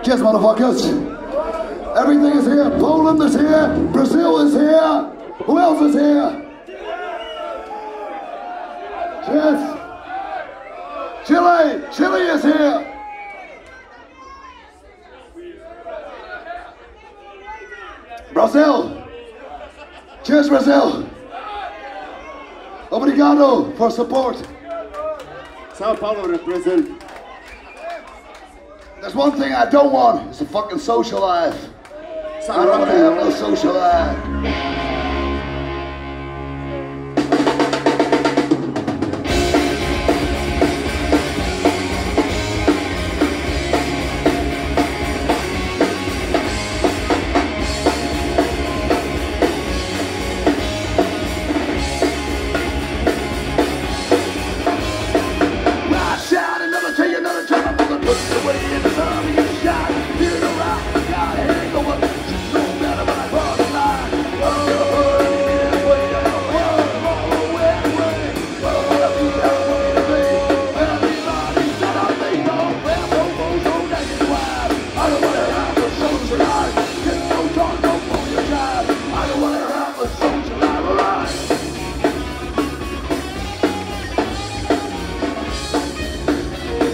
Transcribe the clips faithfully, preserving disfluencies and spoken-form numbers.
Cheers, motherfuckers. Everything is here. Poland is here. Brazil is here. Who else is here? Cheers. Chile. Chile is here. Brazil. Cheers, Brazil. Obrigado for support. Sao Paulo represent. There's one thing I don't want. It's a fucking social life. I don't want to have no social life.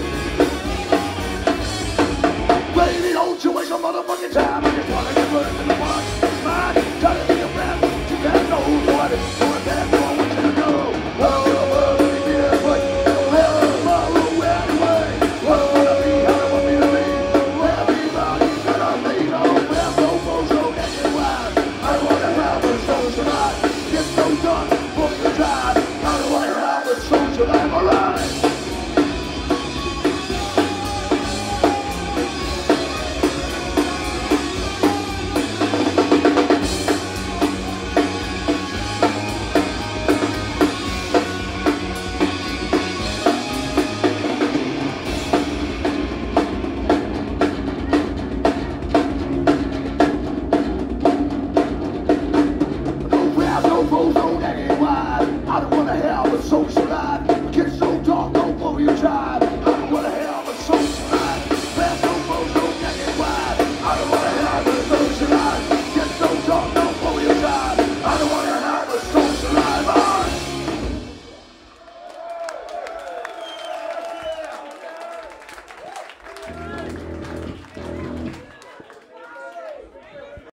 Motherfucking time, I just wanna get rid of